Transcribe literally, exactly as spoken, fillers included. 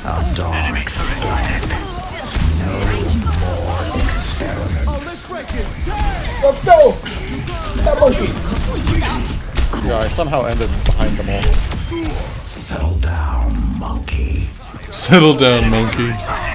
A dark strike. No more experiments. Let's go! That monkey! Yeah, I somehow ended behind them all. Settle down, monkey. Settle down, monkey.